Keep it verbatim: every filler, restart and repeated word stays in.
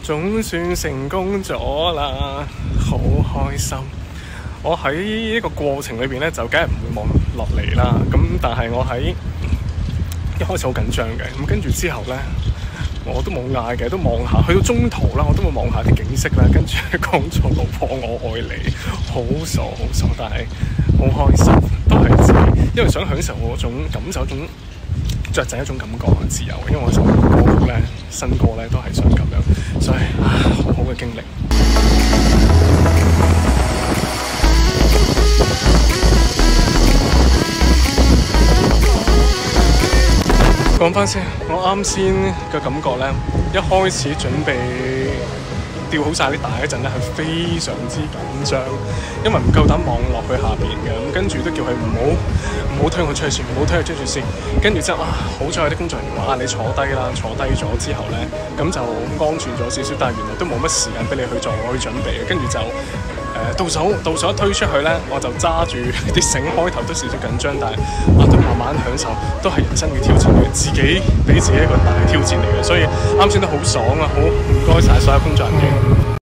總算成功咗啦，好開心。我喺呢個過程裏邊咧，就梗係唔會望落嚟啦。咁但係我喺一開始好緊張嘅，咁跟住之後咧，我都冇嗌嘅，都望下。去到中途啦，我都會望下啲景色啦，跟住講咗老婆我愛你，好傻好傻，但係好開心，都係自己，因為想享受嗰種感受，一種雀仔一種感覺自由。因為我首歌曲咧，新歌咧都係想咁樣，所以啊，好好嘅經歷。講翻先，我啱先嘅感覺咧，一開始準備吊好晒啲帶嗰陣咧，係非常之緊張，因為唔夠膽望落去下邊嘅，咁跟住都叫佢唔好唔好推我出去先，唔好推佢出去先。跟住之後啊，好彩有啲工作人員話啊，你坐低啦，坐低咗之後咧，咁就安全咗少少，但係原來都冇乜時間俾你去做去準備嘅，跟住就。誒到手到手一推出去咧，我就揸住啲繩，開頭都少少緊張，但係啊都慢慢享受，都係人生嘅挑戰嚟嘅，自己俾自己一個大挑戰嚟嘅，所以啱先都好爽啊！好唔該晒所有工作人員。